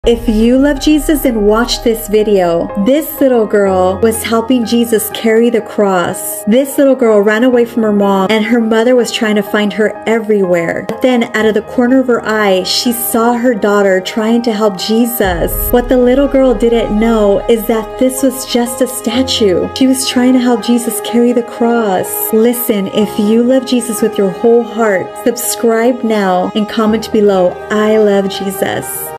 If you love Jesus and watch this video, this little girl was helping Jesus carry the cross. This little girl ran away from her mom and her mother was trying to find her everywhere. Then out of the corner of her eye, she saw her daughter trying to help Jesus. What the little girl didn't know is that this was just a statue. She was trying to help Jesus carry the cross. Listen, if you love Jesus with your whole heart, subscribe now and comment below, I love Jesus.